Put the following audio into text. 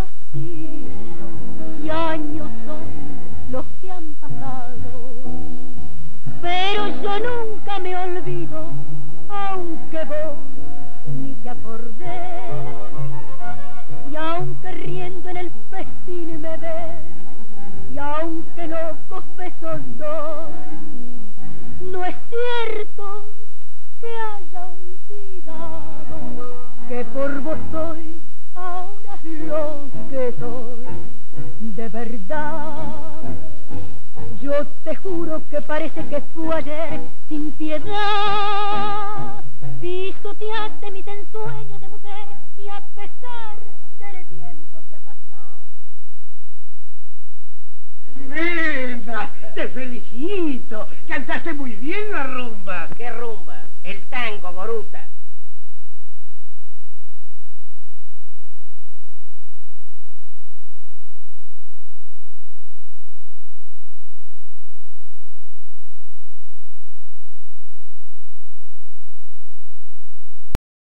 sido y años son los que han pasado, pero yo nunca me olvido, aunque vos ni te acordé, y aunque riendo en el festín me ves, y aunque locos besos doy, no es cierto que haya olvidado que por vos soy ahora lo que soy. De verdad, yo te juro que parece que fue ayer, sin piedad pisoteaste mis ensueños de mujer, y a pesar del tiempo que ha pasado. Nena, te felicito, cantaste muy bien la rumba. ¿Qué rumba? El tango.